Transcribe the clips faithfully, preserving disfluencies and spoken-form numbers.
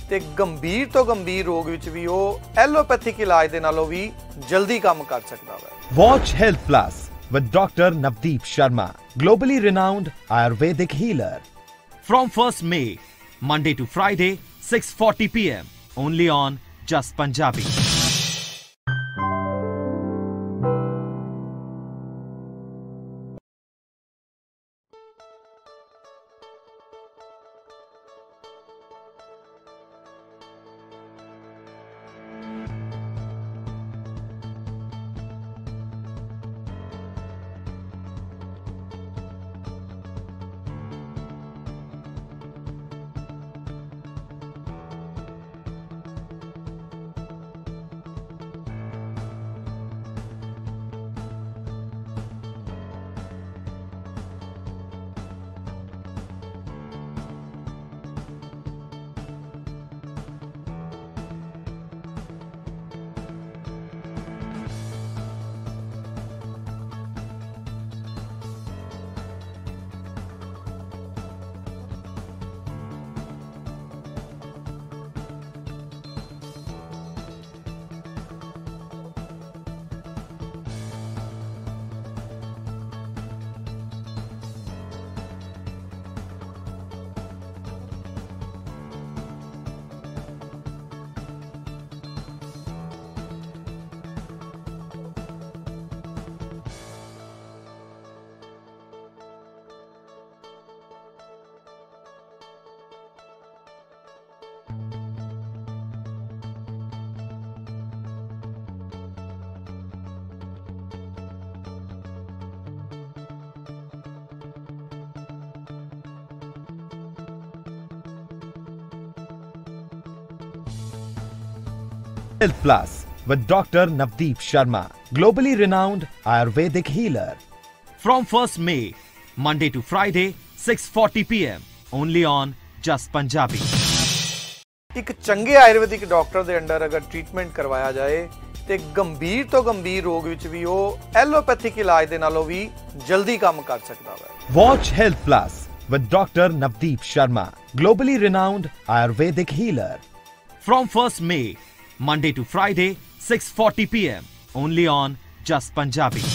ਤੇ ਗੰਭੀਰ ਤੋਂ ਗੰਭੀਰ ਰੋਗ ਵਿੱਚ ਵੀ ਉਹ ਐਲੋਪੈਥਿਕ ਇਲਾਜ ਦੇ ਨਾਲੋਂ ਵੀ ਜਲਦੀ ਕੰਮ ਕਰ ਸਕਦਾ ਹੈ। Watch Health Plus with Doctor Navdeep Sharma, globally renowned Ayurvedic healer. From first May, Monday to Friday, six forty p m only on Jus Punjabi. Health Plus with Doctor Navdeep Sharma, globally renowned Ayurvedic healer. From first May, Monday to Friday, six forty p m only on Jus Punjabi. ਇੱਕ ਚੰਗੇ Ayurvedic doctor ਦੇ under ਅਗਰ treatment ਕਰਵਾਇਆ ਜਾਏ ਤੇ ਗੰਭੀਰ ਤੋਂ ਗੰਭੀਰ ਰੋਗ ਵਿੱਚ ਵੀ ਉਹ ਐਲੋਪੈਥਿਕ ਇਲਾਜ ਦੇ ਨਾਲੋਂ ਵੀ ਜਲਦੀ ਕੰਮ ਕਰ ਸਕਦਾ ਹੈ। Watch Health Plus with Doctor Navdeep Sharma, globally renowned Ayurvedic healer. From first May, Monday to Friday, six forty p m only on Jus Punjabi.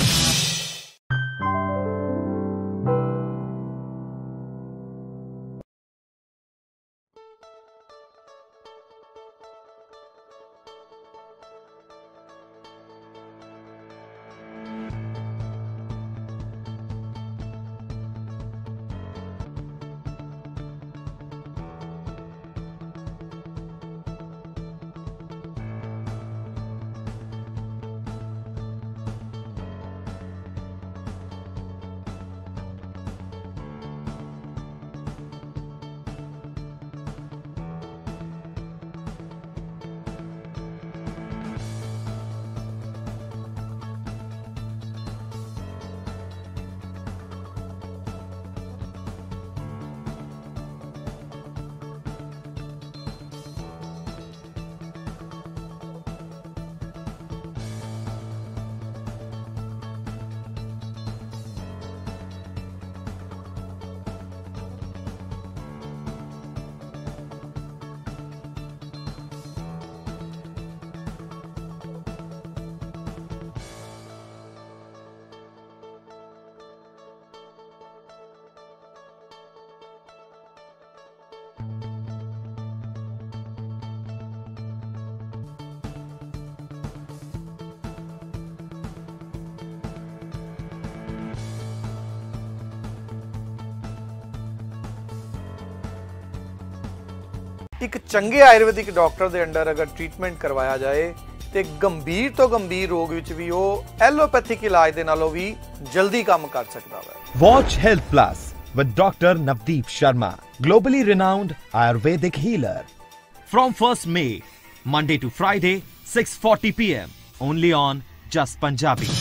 ਇੱਕ ਚੰਗੇ ਆਯੁਰਵੈਦਿਕ ਡਾਕਟਰ ਦੇ ਅੰਡਰ ਅਗਰ ਟ੍ਰੀਟਮੈਂਟ ਕਰਵਾਇਆ ਜਾਏ ਤੇ ਗੰਭੀਰ ਤੋਂ ਗੰਭੀਰ ਰੋਗ ਵਿੱਚ ਵੀ ਉਹ ਐਲੋਪੈਥਿਕ ਇਲਾਜ ਦੇ ਨਾਲੋਂ ਵੀ ਜਲਦੀ ਕੰਮ ਕਰ ਸਕਦਾ ਹੈ। Watch Health Plus with Doctor Navdeep Sharma, globally renowned Ayurvedic healer. From first May, Monday to Friday, six forty p m only on Jus Punjabi.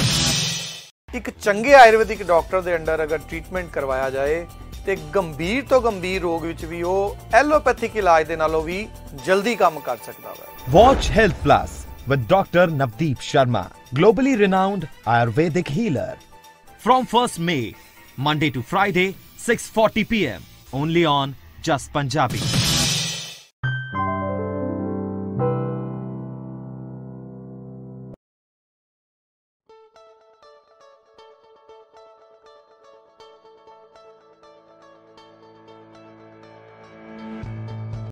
ਇੱਕ ਚੰਗੇ ਆਯੁਰਵੈਦਿਕ ਡਾਕਟਰ ਦੇ ਅੰਡਰ ਅਗਰ ਟ੍ਰੀਟਮੈਂਟ ਕਰਵਾਇਆ ਜਾਏ ਤੇ ਗੰਭੀਰ ਤੋਂ ਗੰਭੀਰ ਰੋਗ ਵਿੱਚ ਵੀ ਉਹ ਐਲੋਪੈਥਿਕ ਇਲਾਜ ਦੇ ਨਾਲੋਂ ਵੀ ਜਲਦੀ ਕੰਮ ਕਰ ਸਕਦਾ ਹੈ। Watch Health Plus with Doctor Navdeep Sharma, globally renowned Ayurvedic healer. From first May, Monday to Friday, six forty p m only on Jus Punjabi.